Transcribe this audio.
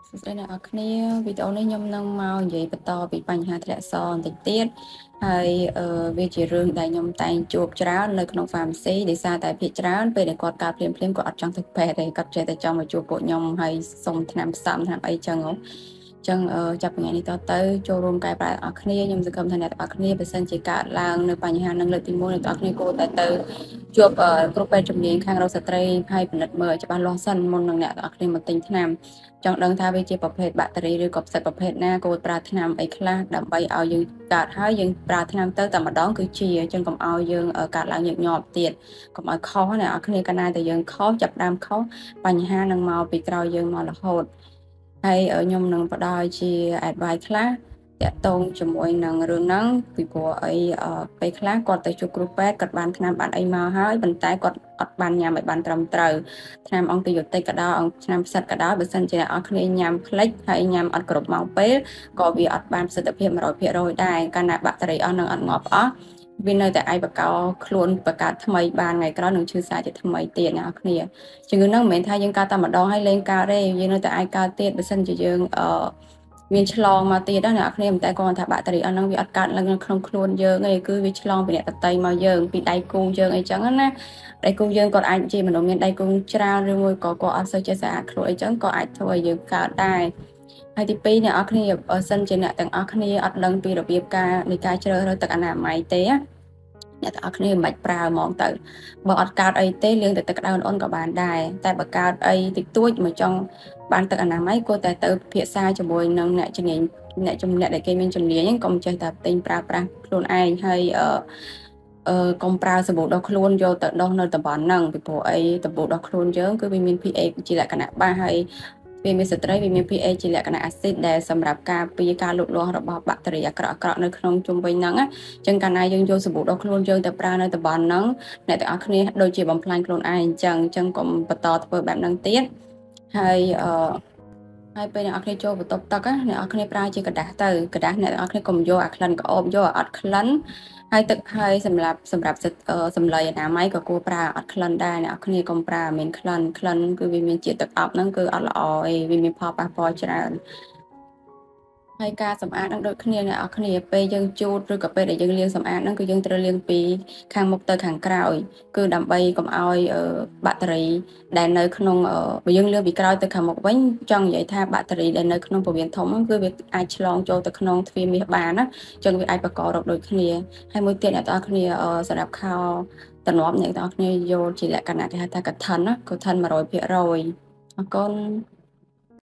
សួស្តីអ្នកនរគ្នាវីដេអូនេះខ្ញុំនឹងមកនិយាយបន្តពីបញ្ហាធ្លាក់សបន្តិចទៀតហើយវាជារឿងដែលខ្ញុំតែងជួបច្រើននៅក្នុង pharmacy ដោយសារតែភាគច្រើនពេលដែលគាត់កើតភ្លាមគាត់អត់ចង់ទៅពេទ្យទេគាត់ចេះតែចង់មកជួបពួកខ្ញុំហើយសុំថ្នាំផ្សំថ្នាំអីចឹងចឹងចាប់ពីថ្ងៃនេះតទៅចូលរួមកែប្រែអ្នកនរគ្នាខ្ញុំសង្ឃឹមថាអ្នកទាំងអស់គ្នាបើសិនជាកើតឡើងនៅបញ្ហានឹងលើកទី1អ្នកទាំងអស់គ្នាគួរតែទៅជួបគ្រូពេទ្យជំនាញខាងរោគស្ត្រីហើយពិនិត្យមើលច្បាស់លាស់សិនមុននឹងអ្នកទាំងអស់គ្នាមកទិញថ្នាំចង់ដឹងថាវាជាប្រភេទបាក់តេរីឬក៏ផ្សិតប្រភេទណាគួរប្រើថ្នាំអីខ្លះដើម្បីឲ្យយើងកើតហើយយើងប្រើថ្នាំទៅតែម្ដងគឺជាចឹងកុំឲ្យយើងកើតឡើងញឹកញាប់ទៀតកុំឲ្យខុសអ្នកនរគ្នាកាលណាតែយើងខុសចាប់ដើមខុសបញ្ហានឹងមកពីក្រោយយើងមករហូតហើយខ្ញុំនឹងផ្ដល់ជា advice ខ្លះតាក់ទងជាមួយនឹងរឿងហ្នឹងពីព្រោះអីពេលខ្លះគាត់ទៅជួបគ្រូពេទ្យគាត់បានថ្នាំបានអីមកហើយប៉ុន្តែគាត់អត់បានញ៉ាំឲ្យបានត្រឹមត្រូវថ្នាំអង្គយុតិកក៏ដោយថ្នាំផ្សិតក៏ដោយបើសិនជាអ្នកនរគ្នាញ៉ាំផ្លិចហើយញ៉ាំអត់គ្រប់ម៉ោងពេលក៏វាអត់បានប្រសិទ្ធភាព 100% ដែរកាលណាបាក់តេរីអស់នឹងអត់ងាប់អស់វានៅតែអាចបង្កខ្លួនបង្កើតថ្មីបានថ្ងៃក្រោយនឹងឈឺសាជាថ្មីទៀតអ្នកនរគ្នាជំងឺហ្នឹងមិនមែនថាយើងកើតតែម្ដងហើយលែងកើតទេយើងនៅតែអាចកើតទៀតបើសិនជាយើងមានឆ្លងមកទៀតណាអ្នកនរគ្នាតែគាត់ថាបាក់តេរីអស់ហ្នឹងវាអត់កើតឡើងនៅក្នុងខ្លួនយើងទេគឺវាឆ្លងពីអ្នកដទៃមកយើងពីដៃគូយើងអីចឹងណាដៃគូយើងគាត់អាចជាមនុស្សមានដៃគូច្រើនឬមួយក៏គាត់អត់សូវចេះស្អាតខ្លួនអីចឹងក៏អាចធ្វើឲ្យយើងកើតដែរហើយទី2អ្នកនរគ្នាបើសិនជាអ្នកទាំងអស់គ្នាអត់ដឹងពីរបៀបការនៃការជ្រើសរើសទឹកអនាម័យទេអ្នកទាំងអស់គ្នាមិនបាច់ប្រើហ្មងទៅបើអត់កើតអីទេលាងតែទឹកក្តៅអ៊ុនក៏បានដែរតែបើកើតអីតិចតួចមកចង់បានទឹកអនាម័យគួរតែទៅពិភាក្សាជាមួយនឹងអ្នកជំនាញអ្នកដែលគេមានជំនាញហ្នឹងកុំចេះតែទិញប្រើប្រាស់ខ្លួនឯងហើយកុំប្រើសាប៊ូដុសខ្លួនយកទៅដុសនៅតំបន់ហ្នឹងពីព្រោះអីសាប៊ូដុសខ្លួនយើងគឺវាមាន pH ជាលក្ខណៈបាសហើយវាមានស្ត្រីវាមាន pH ជាលក្ខណៈអាស៊ីតដែលសម្រាប់ការពារការលូតលាស់របស់បាក់តេរីអាក្រក់ៗនៅក្នុងជុំវិញហ្នឹងអញ្ចឹងកាលណាយើងយកសាប៊ូដុសខ្លួនយើងទៅប្រើនៅតំបន់ហ្នឹងអ្នកទាំងអស់គ្នាដូចជាបំផ្លាញខ្លួនឯងអញ្ចឹងកុំបន្តធ្វើបែបហ្នឹងទៀតហើយហើយពេលអ្នកនរគ្នាចូលបន្ទប់ទឹកអ្នកនរគ្នាប្រើជាกระดาษទៅกระดาษអ្នកនរគ្នាកុំយកអាក្លិនក្អូបយកអត់ក្លិនហើយទឹកហើយសម្រាប់សម្លៃអនាម័យក៏គួរប្រើអត់ក្លិនដែរអ្នកនរគ្នាកុំប្រើមានក្លិនគឺវាមានជាតិទឹកអប់ហ្នឹងគឺអត់ល្អអីវាមានផលប៉ះពាល់ច្រើនហើយការសម្អាតនឹងដូចគ្នាអ្នកនរគ្នាពេលយើងជូតឬក៏ពេលដែលយើងលាងសម្អាតហ្នឹងគឺយើងត្រូវលាងពីខាងមុខទៅខាងក្រោយគឺដើម្បីកុំឲ្យបាក់តេរីដែលនៅក្នុងបើយើងលាងពីក្រោយទៅខាងមុខវិញចង់និយាយថាបាក់តេរីដែលនៅក្នុងពោះវៀនធំហ្នឹងគឺវាអាចឆ្លងចូលទៅក្នុងទ្វារមាសបានណាចឹងវាអាចបង្ករោគដូចគ្នាហើយមួយទៀតអ្នកនរគ្នាសម្រាប់ខោតំណប់អ្នកនរគ្នាយកជាលក្ខណៈគេហៅថាកឋិនណាកឋិន 100% អរគុណ